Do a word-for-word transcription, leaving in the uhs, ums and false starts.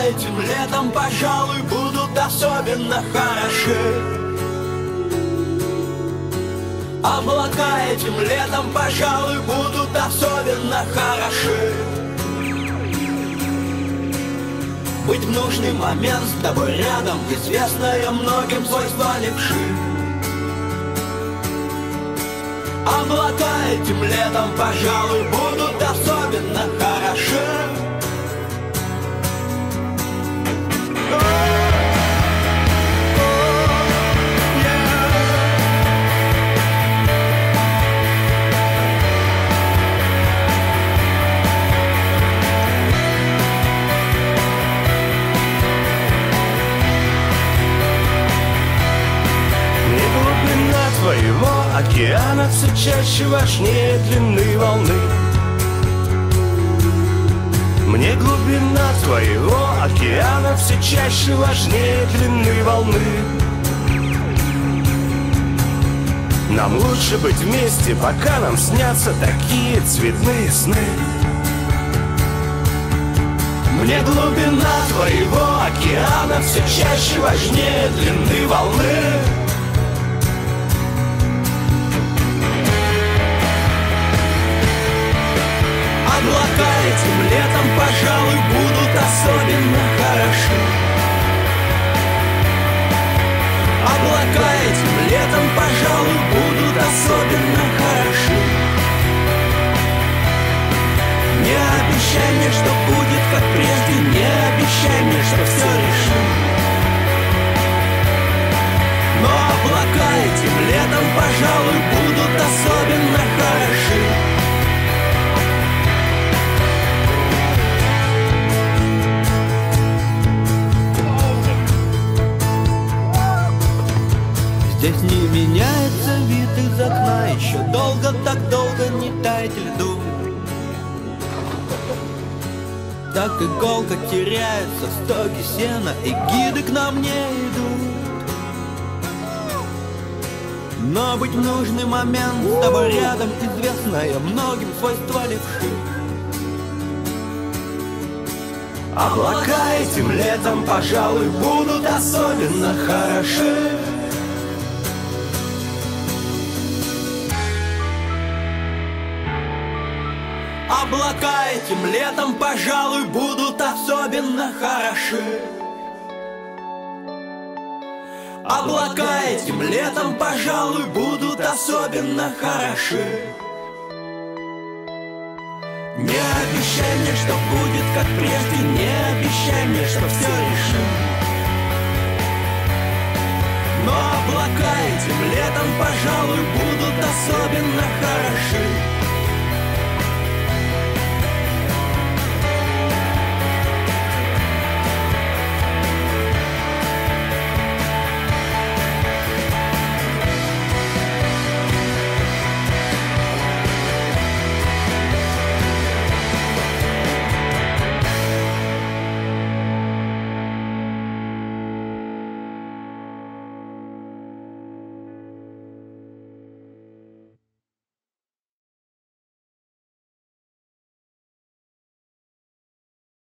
этим летом, пожалуй, будут особенно хороши. Облака этим летом, пожалуй, будут особенно хороши. Быть в нужный момент с тобой рядом, известное многим свойство левши. Облака этим летом, пожалуй, будут особенно хороши. Твоего океана все чаще важнее длины волны. Мне глубина твоего океана все чаще важнее длины волны. Нам лучше быть вместе, пока нам снятся такие цветные сны. Мне глубина твоего океана все чаще важнее длины волны. Облака этим летом, пожалуй, будут особенно хороши. Облака этим летом, пожалуй, будут особенно хороши. Не обещай мне, что будет как прежде, не обещай мне, что все решим. Но облака этим летом, пожалуй, будут особенно хороши. Здесь не меняется вид из окна, еще долго, так долго не таять льду. Так иголка теряется в стоге сена, и гиды к нам не идут. Но быть в нужный момент с тобой рядом, известное многим свойство левши. Облака этим летом, пожалуй, будут особенно хороши. Облака этим летом, пожалуй, будут особенно хороши. Облака этим летом, пожалуй, будут особенно хороши. Не обещай мне, что будет как прежде, не обещай мне, что все решим. Но облака этим летом, пожалуй, будут особенно хороши.